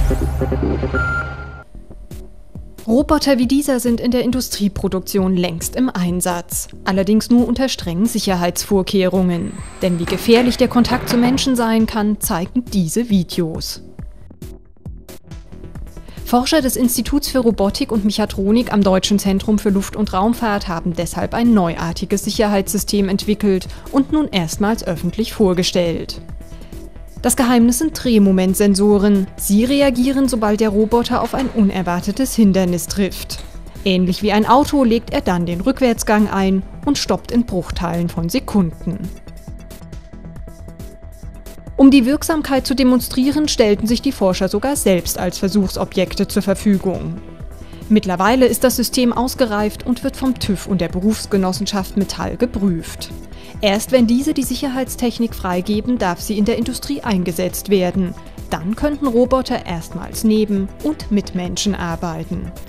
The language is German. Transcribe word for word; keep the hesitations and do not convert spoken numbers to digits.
Roboter wie dieser sind in der Industrieproduktion längst im Einsatz, allerdings nur unter strengen Sicherheitsvorkehrungen. Denn wie gefährlich der Kontakt zu Menschen sein kann, zeigen diese Videos. Forscher des Instituts für Robotik und Mechatronik am Deutschen Zentrum für Luft- und Raumfahrt haben deshalb ein neuartiges Sicherheitssystem entwickelt und nun erstmals öffentlich vorgestellt. Das Geheimnis sind Drehmomentsensoren. Sie reagieren, sobald der Roboter auf ein unerwartetes Hindernis trifft. Ähnlich wie ein Auto legt er dann den Rückwärtsgang ein und stoppt in Bruchteilen von Sekunden. Um die Wirksamkeit zu demonstrieren, stellten sich die Forscher sogar selbst als Versuchsobjekte zur Verfügung. Mittlerweile ist das System ausgereift und wird vom TÜV und der Berufsgenossenschaft Metall geprüft. Erst wenn diese die Sicherheitstechnik freigeben, darf sie in der Industrie eingesetzt werden. Dann könnten Roboter erstmals neben und mit Menschen arbeiten.